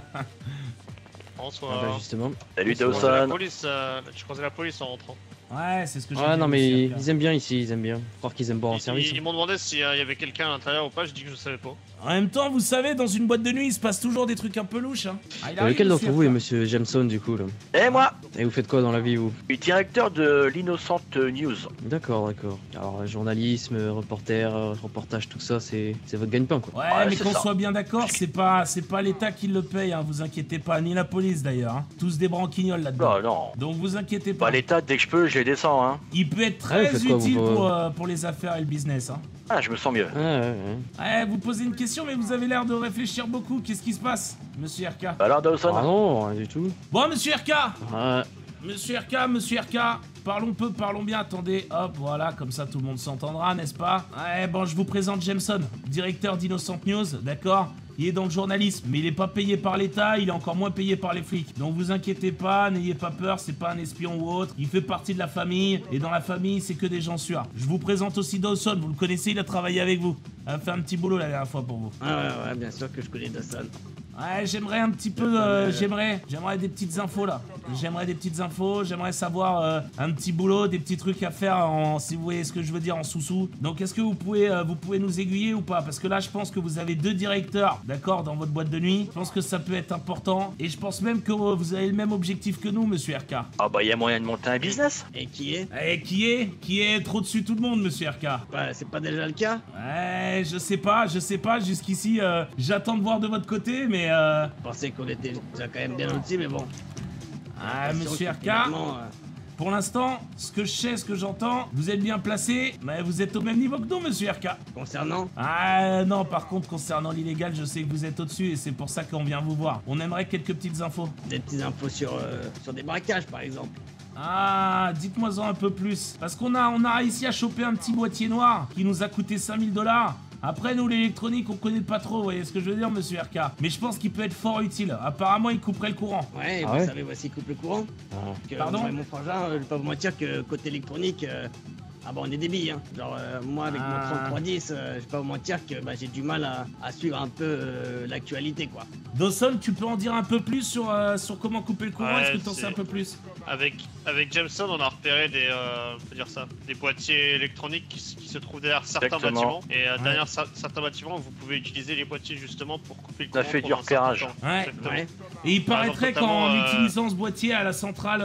[SPEAKER 10] Bonsoir.
[SPEAKER 12] Ah bah justement.
[SPEAKER 3] Salut
[SPEAKER 10] Je croisais la police en rentrant.
[SPEAKER 2] Ouais, c'est ce que j'ai
[SPEAKER 12] dit. Non mais ils aiment bien ici, ils aiment bien. Croire qu'ils aiment boire en service.
[SPEAKER 10] Ils m'ont demandé s'il y avait quelqu'un à l'intérieur ou pas, j'ai dit que je savais pas.
[SPEAKER 2] En même temps, vous savez, dans une boîte de nuit, il se passe toujours des trucs un peu louches. Hein.
[SPEAKER 12] Lequel d'entre vous est monsieur Jameson du coup là?
[SPEAKER 3] Et moi.
[SPEAKER 12] Et vous faites quoi dans la vie vous?
[SPEAKER 3] Je suis directeur de l'Innocent News.
[SPEAKER 12] D'accord. Alors journalisme, reportage, tout ça, c'est votre gagne-pain quoi.
[SPEAKER 2] Ouais, mais qu'on soit bien d'accord, c'est pas l'État qui le paye, hein, vous inquiétez pas, ni la police d'ailleurs. Hein. Tous des branquignoles là-dedans.
[SPEAKER 3] Oh, non.
[SPEAKER 2] Donc vous inquiétez pas.
[SPEAKER 3] Bah l'État, dès que je peux, je les descends. Hein.
[SPEAKER 2] Il peut être très utile pour les affaires et le business. Hein.
[SPEAKER 3] Ah, je me sens mieux.
[SPEAKER 2] Ouais, vous posez une question, mais vous avez l'air de réfléchir beaucoup. Qu'est-ce qui se passe, monsieur RK?
[SPEAKER 3] Alors, Dawson?
[SPEAKER 12] Ah non, rien du tout.
[SPEAKER 2] Bon, monsieur RK! Monsieur RK, parlons peu, parlons bien, attendez, hop, voilà, comme ça tout le monde s'entendra, n'est-ce pas? Ouais, bon, je vous présente Jameson, directeur d'Innocent News, d'accord? Il est dans le journalisme, mais il est pas payé par l'État, il est encore moins payé par les flics. Donc vous inquiétez pas, n'ayez pas peur, c'est pas un espion ou autre. Il fait partie de la famille, et dans la famille, c'est que des gens sûrs. Je vous présente aussi Dawson, vous le connaissez, il a travaillé avec vous. Il a fait un petit boulot la dernière fois pour vous.
[SPEAKER 14] Ouais, bien sûr que je connais Dawson.
[SPEAKER 2] Ouais, j'aimerais un petit peu, j'aimerais des petites infos là. J'aimerais des petites infos, j'aimerais savoir un petit boulot, des petits trucs à faire si vous voyez ce que je veux dire, en sous-sous. Donc est-ce que vous pouvez nous aiguiller ou pas? Parce que là, je pense que vous avez 2 directeurs, d'accord, dans votre boîte de nuit. Je pense que ça peut être important. Et je pense même que vous avez le même objectif que nous, monsieur RK.
[SPEAKER 3] Ah bah, il y a moyen de monter un business.
[SPEAKER 14] Et qui est?
[SPEAKER 2] Et qui est trop dessus tout le monde, monsieur RK.
[SPEAKER 14] Ouais, c'est pas déjà le cas?
[SPEAKER 2] Ouais, je sais pas. Jusqu'ici, j'attends de voir de votre côté, mais
[SPEAKER 14] Je pensais qu'on était déjà quand même bien au-dessus, mais bon.
[SPEAKER 2] Ah, monsieur RK, pour l'instant, ce que je sais, ce que j'entends, vous êtes bien placé, mais vous êtes au même niveau que nous, monsieur RK.
[SPEAKER 14] Concernant?
[SPEAKER 2] Ah non, par contre, concernant l'illégal, je sais que vous êtes au-dessus et c'est pour ça qu'on vient vous voir. On aimerait quelques petites infos.
[SPEAKER 14] Des petites infos sur des braquages, par exemple.
[SPEAKER 2] Ah, dites-moi-en un peu plus. Parce qu'on a réussi à choper un petit boîtier noir qui nous a coûté 5000 $. Après, nous, l'électronique, on connaît pas trop, vous voyez ce que je veux dire, monsieur RK. Mais je pense qu'il peut être fort utile. Apparemment, il couperait le courant.
[SPEAKER 14] Ouais, vous savez, voici, il coupe le courant.
[SPEAKER 2] Pardon?
[SPEAKER 14] Moi et mon frangin, je vais pas vous mentir que côté électronique, ah bah on est des billes, hein. Genre, moi, avec mon 3310, je vais pas vous mentir que j'ai du mal à suivre un peu l'actualité, quoi.
[SPEAKER 2] Dawson, tu peux en dire un peu plus sur comment couper le courant? Est-ce que t'en sais un peu plus?
[SPEAKER 10] Avec Jameson, on a repéré des boîtiers électroniques qui se trouvent derrière certains bâtiments. Et derrière certains bâtiments, vous pouvez utiliser les boîtiers justement pour couper le courant.
[SPEAKER 3] On a fait du repérage.
[SPEAKER 2] Ouais. Et il paraîtrait qu'en utilisant ce boîtier à la centrale,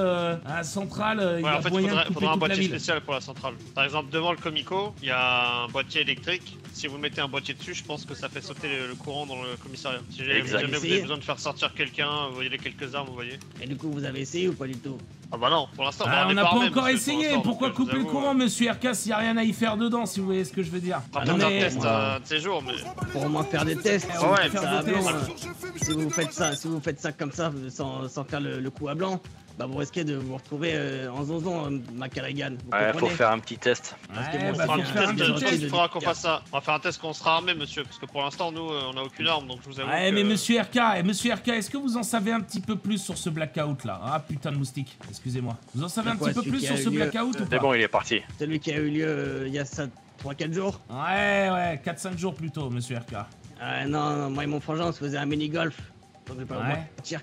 [SPEAKER 2] il y a moyen de couper
[SPEAKER 10] faudra un
[SPEAKER 2] toute la
[SPEAKER 10] boîtier
[SPEAKER 2] ville.
[SPEAKER 10] spécial pour la centrale. Par exemple, devant le Comico, il y a un boîtier électrique. Si vous mettez un boîtier dessus, je pense que ça fait sauter le courant dans le commissariat. Si jamais vous avez besoin de faire sortir quelqu'un, vous voyez les quelques armes, vous voyez.
[SPEAKER 14] Et du coup, vous avez essayé ou pas du tout?
[SPEAKER 10] Ah bah non, pour l'instant,
[SPEAKER 2] on n'a pas encore essayé. Pourquoi couper le courant, monsieur RK, s'il n'y a rien à y faire dedans, si vous voyez ce que je veux dire?
[SPEAKER 10] On va faire un test de ces jours, mais...
[SPEAKER 14] Pour au moins faire des tests.
[SPEAKER 10] Ouais,
[SPEAKER 14] ça à blanc, si vous faites ça comme ça, sans faire le coup à blanc, bah vous risquez de vous retrouver en zonzon, Macaragan.
[SPEAKER 3] Ouais, faut faire un petit test.
[SPEAKER 14] Parce que
[SPEAKER 10] il faudra qu'on fasse ça. On va faire un test quand on sera armé, monsieur, parce que pour l'instant, nous, on a aucune arme, donc je vous avoue
[SPEAKER 2] Ouais, mais monsieur RK, est-ce que vous en savez un petit peu plus sur ce blackout là? Ah putain de moustique, excusez-moi. Vous en savez un petit peu plus sur ce blackout ou pas?
[SPEAKER 3] C'est bon, il est parti.
[SPEAKER 14] Celui qui a eu lieu il y a 3-4 jours?
[SPEAKER 2] Ouais, 4-5 jours plus tôt, monsieur RK.
[SPEAKER 14] Non, moi et mon frangin, on se faisait un mini-golf. Donc je vais pas vous dire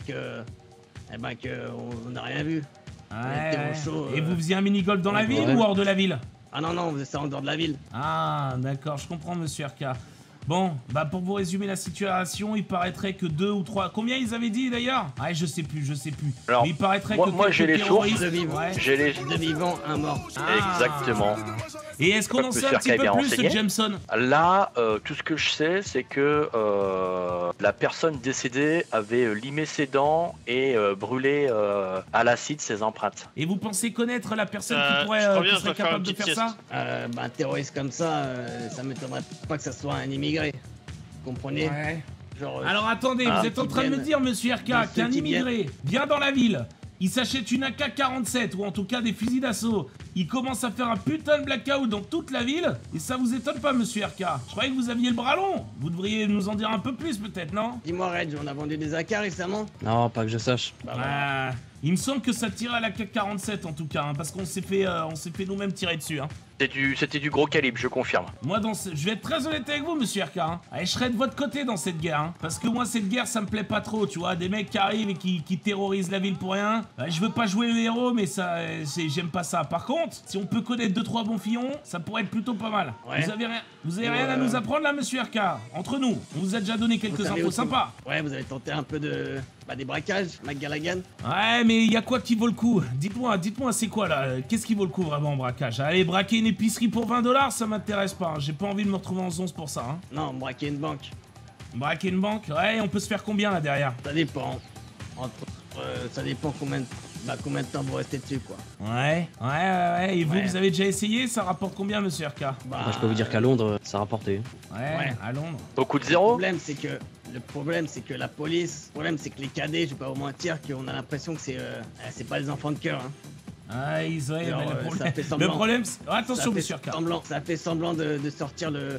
[SPEAKER 14] qu'on n'a rien vu.
[SPEAKER 2] Et vous faisiez un mini-golf dans la ville ou hors de la ville?
[SPEAKER 14] Ah non, on faisait ça en dehors de la ville.
[SPEAKER 2] Ah, d'accord, je comprends, monsieur RK. Bon, bah pour vous résumer la situation, il paraîtrait que 2 ou 3... Combien ils avaient dit d'ailleurs? Ah, je sais plus.
[SPEAKER 3] Alors,
[SPEAKER 2] mais il paraîtrait que
[SPEAKER 3] moi j'ai les sources, j'ai les...
[SPEAKER 14] 2 vivants, 1 mort.
[SPEAKER 3] Exactement.
[SPEAKER 2] Et est-ce qu'on en sait un petit peu plus sur Jameson?
[SPEAKER 3] Là, tout ce que je sais, c'est que la personne décédée avait limé ses dents et brûlé à l'acide ses empreintes.
[SPEAKER 2] Et vous pensez connaître la personne qui serait capable de faire ça?
[SPEAKER 14] Un terroriste comme ça, ça m'étonnerait pas que ça soit un immigré. Vous comprenez? Genre,
[SPEAKER 2] alors attendez, vous êtes en train de me dire, monsieur RK, qu'un immigré vient dans la ville, il s'achète une AK-47 ou en tout cas des fusils d'assaut, il commence à faire un putain de blackout dans toute la ville et ça vous étonne pas, monsieur RK? Je croyais que vous aviez le bras long. Vous devriez nous en dire un peu plus peut-être, non?
[SPEAKER 14] Dis-moi Reg, on a vendu des AK récemment?
[SPEAKER 12] Non, pas que je sache.
[SPEAKER 2] Il me semble que ça tirait à la AK-47 en tout cas, hein, parce qu'on s'est fait nous-mêmes tirer dessus. Hein.
[SPEAKER 3] C'était du gros calibre, je confirme.
[SPEAKER 2] Moi, je vais être très honnête avec vous, monsieur RK. Hein. Allez, je serai de votre côté dans cette guerre. Hein, parce que moi, cette guerre, ça me plaît pas trop, tu vois. Des mecs qui arrivent et qui terrorisent la ville pour rien. Je veux pas jouer le héros, mais ça, j'aime pas ça. Par contre, si on peut connaître 2-3 bons filons, ça pourrait être plutôt pas mal. Ouais. Vous avez rien à nous apprendre là, monsieur RK? Entre nous, on vous a déjà donné quelques infos sympas.
[SPEAKER 14] Ouais, vous avez tenté un peu des braquages, McGallaghan.
[SPEAKER 2] Ouais, mais y a quoi qui vaut le coup? Dites-moi, c'est quoi là? Qu'est-ce qui vaut le coup vraiment en braquage? Allez, braquer une épicerie pour 20 $, ça m'intéresse pas. Hein. J'ai pas envie de me retrouver en 11 pour ça. Hein.
[SPEAKER 14] Non, braquer une banque.
[SPEAKER 2] Braquer une banque? Ouais, on peut se faire combien là derrière?
[SPEAKER 14] Ça dépend. Ça dépend combien de temps vous restez dessus, quoi.
[SPEAKER 2] Ouais. Et vous avez déjà essayé? Ça rapporte combien, monsieur RK?
[SPEAKER 12] Moi, je peux vous dire qu'à Londres, ça rapportait.
[SPEAKER 2] Ouais, à Londres.
[SPEAKER 3] Beaucoup de zéro?
[SPEAKER 14] Le problème, c'est que la police, le problème, c'est que les cadets, je vais pas vous mentir, qu'on a l'impression que c'est pas des enfants de cœur. Hein.
[SPEAKER 2] Ah, ils ont...
[SPEAKER 14] le problème,
[SPEAKER 2] attention, monsieur RK.
[SPEAKER 14] Ça fait semblant de sortir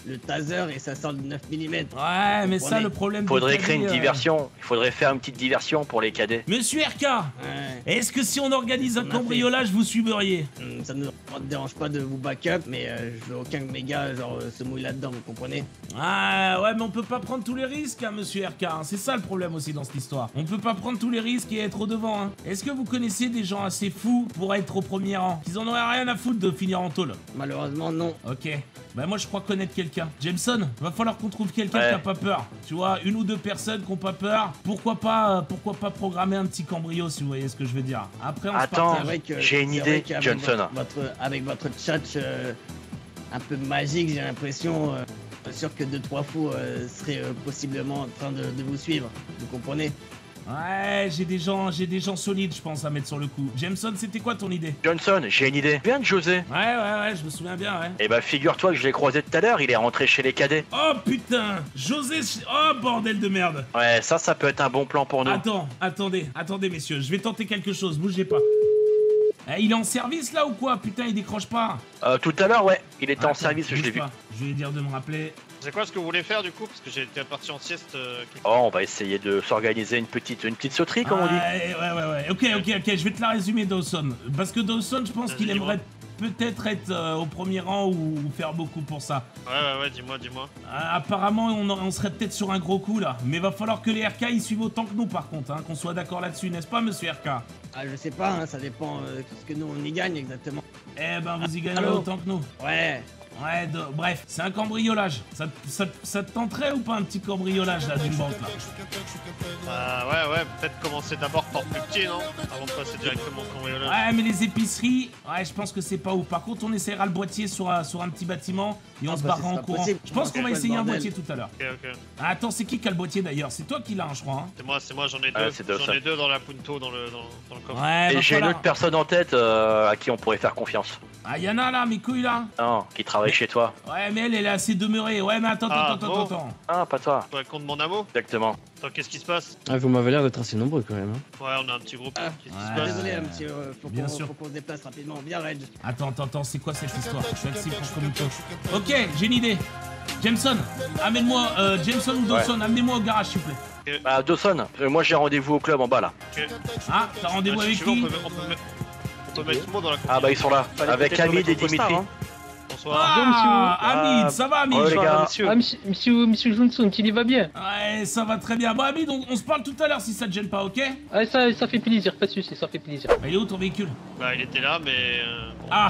[SPEAKER 14] le taser et ça sort de 9 mm.
[SPEAKER 2] Ouais, mais ça, le problème...
[SPEAKER 3] Faudrait créer une diversion. Il faudrait faire une petite diversion pour les cadets.
[SPEAKER 2] Monsieur RK, est-ce que si on organise un cambriolage, vous suivriez?
[SPEAKER 14] Ça ne me dérange pas de vous backup, mais je veux aucun de mes gars genre se mouille là-dedans, vous comprenez?
[SPEAKER 2] Ah ouais, mais on peut pas prendre tous les risques, hein, monsieur RK. Hein. C'est ça le problème aussi dans cette histoire. On peut pas prendre tous les risques et être au devant. Hein. Est-ce que vous connaissez des gens assez fous pour être au premier rang? Ils en auraient rien à foutre de finir en tôle.
[SPEAKER 14] Malheureusement, non.
[SPEAKER 2] Ok. Bah moi je crois connaître quelqu'un. Jameson, va falloir qu'on trouve quelqu'un qui a pas peur. Tu vois, une ou deux personnes qui ont pas peur. Pourquoi pas programmer un petit cambrio si vous voyez ce que je veux dire. Après on
[SPEAKER 3] Attends, j'ai une idée, Johnson.
[SPEAKER 14] Avec votre chat un peu magique, j'ai l'impression, sûr que 2-3 fous seraient possiblement en train de vous suivre. Vous comprenez?
[SPEAKER 2] Ouais, j'ai des gens solides, je pense, à mettre sur le coup. Jameson, c'était quoi ton idée?
[SPEAKER 3] Johnson, j'ai une idée. Viens de José.
[SPEAKER 2] Ouais, je me souviens bien, ouais.
[SPEAKER 3] Eh bah, figure-toi que je l'ai croisé tout à l'heure, il est rentré chez les cadets.
[SPEAKER 2] Oh putain, José, oh bordel de merde.
[SPEAKER 3] Ouais, ça peut être un bon plan pour nous.
[SPEAKER 2] Attendez, messieurs, je vais tenter quelque chose, bougez pas. Il est en service là ou quoi? Putain, il décroche pas.
[SPEAKER 3] Tout à l'heure, ouais, il était en service, je l'ai vu.
[SPEAKER 2] Je vais lui dire de me rappeler.
[SPEAKER 10] C'est quoi ce que vous voulez faire du coup? Parce que j'étais parti en sieste.
[SPEAKER 3] On va essayer de s'organiser une petite sauterie, comme on dit.
[SPEAKER 2] Ouais. Ok, je vais te la résumer, Dawson. Parce que Dawson, je pense qu'il aimerait peut-être être au premier rang ou faire beaucoup pour ça.
[SPEAKER 10] Ouais, dis-moi.
[SPEAKER 2] Apparemment, on serait peut-être sur un gros coup là. Mais va falloir que les RK ils suivent autant que nous par contre, hein, qu'on soit d'accord là-dessus, n'est-ce pas, monsieur RK?
[SPEAKER 14] Ah, je sais pas, hein, ça dépend ce que nous on y gagne exactement.
[SPEAKER 2] Eh ben, vous y gagnerez autant que nous.
[SPEAKER 14] Ouais.
[SPEAKER 2] Bref, c'est un cambriolage. Ça te tenterait ou pas un petit cambriolage là d'une banque là?
[SPEAKER 10] Ouais, peut-être commencer d'abord par plus petit, non? Avant de passer directement au cambriolage.
[SPEAKER 2] Ouais, mais les épiceries, je pense que c'est pas ouf. Par contre, on essaiera le boîtier sur un petit bâtiment et on se barrera en courant. Je pense qu'on va essayer un boîtier tout à l'heure.
[SPEAKER 10] Ok.
[SPEAKER 2] Attends, c'est qui a le boîtier d'ailleurs? C'est toi qui l'as, je crois. Hein.
[SPEAKER 10] C'est moi, j'en ai deux. J'en ai deux dans la Punto, dans le coffre.
[SPEAKER 2] Ouais,
[SPEAKER 3] et j'ai une autre personne en tête à qui on pourrait faire confiance.
[SPEAKER 2] Ah, Yana là, mes couilles là?
[SPEAKER 3] Non, qui travaille chez toi.
[SPEAKER 2] Ouais, mais elle est assez demeurée. Ouais, mais attends.
[SPEAKER 3] Ah, pas toi.
[SPEAKER 10] Tu racontes mon amo?
[SPEAKER 3] Exactement.
[SPEAKER 10] Attends, qu'est-ce qui se passe?
[SPEAKER 12] Vous m'avez l'air d'être assez nombreux quand même.
[SPEAKER 10] Ouais, on a un petit groupe. Qu'est-ce qui se passe?
[SPEAKER 14] Désolé, monsieur, faut qu'on se déplace rapidement. Viens, Reg.
[SPEAKER 2] Attends, c'est quoi cette histoire? Je suis actif pour Comico. Ok, j'ai une idée. Jameson, amène-moi, Jameson ou Dawson, amenez-moi au garage s'il vous plaît.
[SPEAKER 3] Dawson, moi j'ai rendez-vous au club en bas là.
[SPEAKER 2] Ah, t'as rendez-vous avec qui?
[SPEAKER 10] On peut mettre tout le monde dans la
[SPEAKER 3] Ah bah ils sont là, avec Hamid et Dimitri.
[SPEAKER 2] Bonsoir. Hamid, ça va Hamid?
[SPEAKER 3] Oh les gars.
[SPEAKER 16] Monsieur Johnson, il va bien?
[SPEAKER 2] Ouais, ça va très bien. Bon Hamid, on se parle tout à l'heure si ça te gêne pas, ok?
[SPEAKER 16] Ouais, ça fait plaisir, pas de soucis, ça fait plaisir.
[SPEAKER 2] Il est où ton véhicule?
[SPEAKER 10] Bah il était là, mais...
[SPEAKER 2] Ah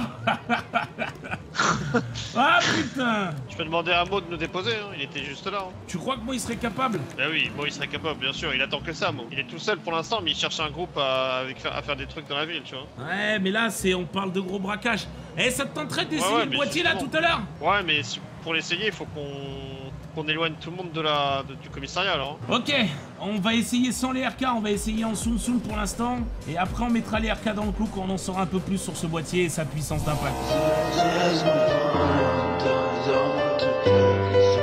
[SPEAKER 2] ah putain!
[SPEAKER 10] Je peux demander à Mo de nous déposer, hein. Il était juste là. Hein.
[SPEAKER 2] Tu crois que moi il serait capable?
[SPEAKER 10] Bah oui, Mo il serait capable, bien sûr, il attend que ça, Mo. Il est tout seul pour l'instant, mais il cherche un groupe à faire des trucs dans la ville, tu vois.
[SPEAKER 2] Ouais, mais là, on parle de gros braquage. Eh, ça te tenterait d'essayer le boîtier là tout à l'heure?
[SPEAKER 10] Ouais, mais pour l'essayer, il faut qu'on éloigne tout le monde du commissariat alors.
[SPEAKER 2] Ok, on va essayer sans les RK, on va essayer en soum pour l'instant. Et après on mettra les RK dans le coup quand on en saura un peu plus sur ce boîtier et sa puissance d'impact.